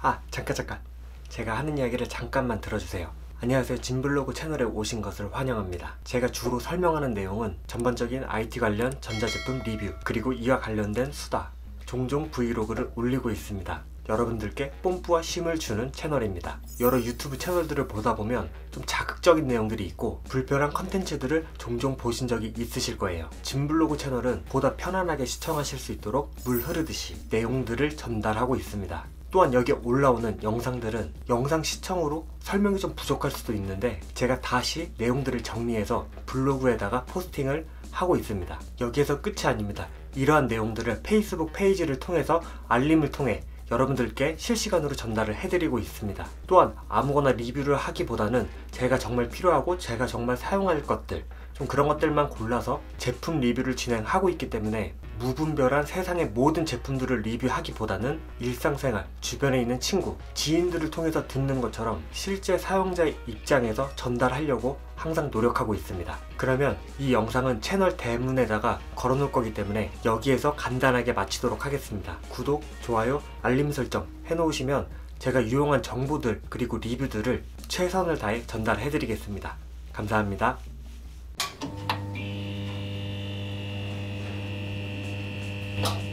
잠깐. 제가 하는 이야기를 잠깐만 들어주세요. 안녕하세요. 진블로그 채널에 오신 것을 환영합니다. 제가 주로 설명하는 내용은 전반적인 IT 관련 전자제품 리뷰, 그리고 이와 관련된 수다, 종종 브이로그를 올리고 있습니다. 여러분들께 뽐뿌와 쉼을 주는 채널입니다. 여러 유튜브 채널들을 보다 보면 좀 자극적인 내용들이 있고 불편한 컨텐츠들을 종종 보신 적이 있으실 거예요. 진블로그 채널은 보다 편안하게 시청하실 수 있도록 물 흐르듯이 내용들을 전달하고 있습니다. 또한 여기에 올라오는 영상들은 영상 시청으로 설명이 좀 부족할 수도 있는데 제가 다시 내용들을 정리해서 블로그에다가 포스팅을 하고 있습니다. 여기에서 끝이 아닙니다. 이러한 내용들을 페이스북 페이지를 통해서 알림을 통해 여러분들께 실시간으로 전달을 해드리고 있습니다. 또한 아무거나 리뷰를 하기보다는 제가 정말 필요하고 제가 정말 사용할 것들, 좀 그런 것들만 골라서 제품 리뷰를 진행하고 있기 때문에 무분별한 세상의 모든 제품들을 리뷰하기보다는 일상생활, 주변에 있는 친구, 지인들을 통해서 듣는 것처럼 실제 사용자의 입장에서 전달하려고 항상 노력하고 있습니다. 그러면 이 영상은 채널 대문에다가 걸어놓을 거기 때문에 여기에서 간단하게 마치도록 하겠습니다. 구독, 좋아요, 알림 설정 해놓으시면 제가 유용한 정보들 그리고 리뷰들을 최선을 다해 전달해 드리겠습니다. 감사합니다. No.